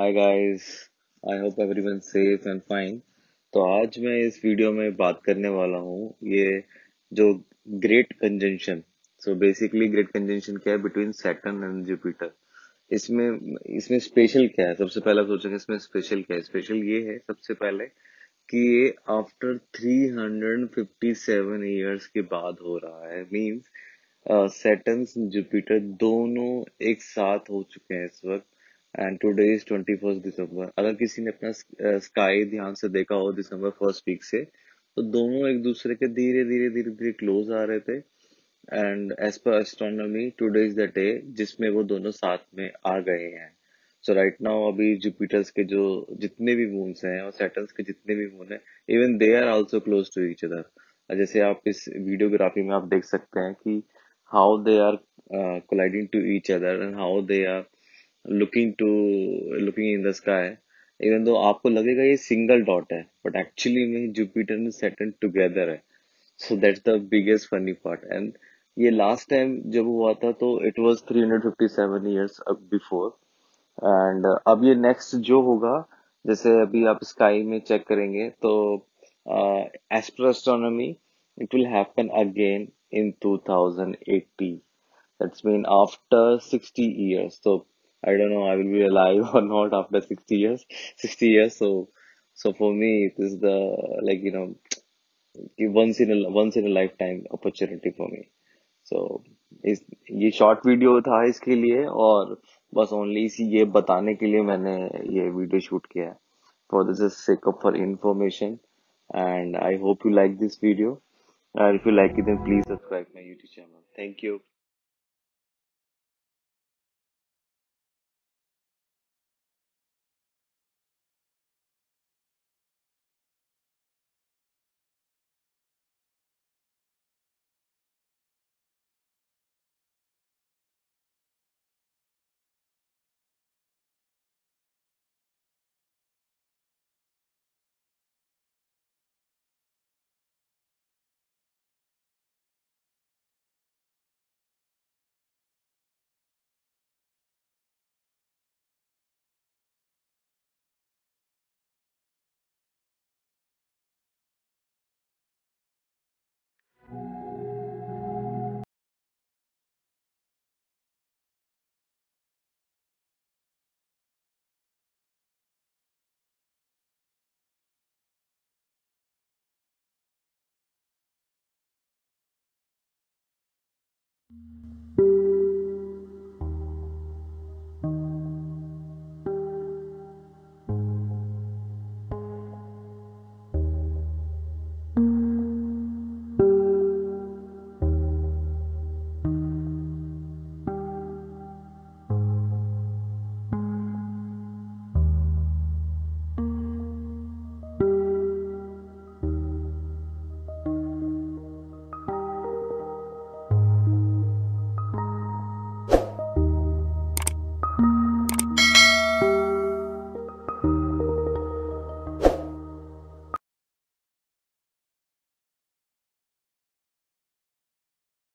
Hi guys. I hope everyone safe and fine. तो आज मैं इस वीडियो में बात करने वाला हूँ ये जो great conjunction. So basically great conjunction क्या है बिटवीन सैटर्न एंड जुपिटर। इसमें इसमें स्पेशल क्या है? सबसे पहले आप सोचेंगे इसमें स्पेशल क्या है। स्पेशल ये है सबसे पहले कि ये आफ्टर 357 ईयर्स के बाद हो रहा है। मींस सैटर्न जुपिटर दोनों एक साथ हो चुके हैं इस वक्त। And today is 21 December. अगर किसी ने अपना स्काई ध्यान से देखा हो दिसंबर फर्स्ट वीक से, तो दोनों एक दूसरे के धीरे धीरे धीरे धीरे क्लोज आ रहे थे। And as per astronomy today is the day जिसमें वो दोनों साथ में आ गए हैं। सो राइट नाउ अभी जुपिटर्स के जो जितने भी मून्स हैं और सैटर्न्स के जितने भी मून हैं, even they are also close to each other. जैसे आप इस वीडियोग्राफी में आप देख सकते हैं कि how they are colliding to each other and how they are looking to looking in the sky। Even though आपको लगेगा ये सिंगल डॉट है, बट एक्चुअली में जुपिटर एंड सैटर्न टुगेदर है। So that's the biggest funny part. And ये last time जब हुआ था तो it was 357 years before. And अब ये नेक्स्ट जो होगा, जैसे अभी आप स्काई में चेक करेंगे तो astronomy it will happen again in 2080। that's mean after 60 years. So I don't know I will be alive or not after 60 years. 60 years. So for me it is the, like, once in a lifetime opportunity for me. So इस ये short video था इसके लिए, और बस only इसी ये बताने के लिए मैंने ये वीडियो शूट किया है। For this is sake of for information, and I hope you like this video, and if you like it then please subscribe my YouTube channel. Thank you.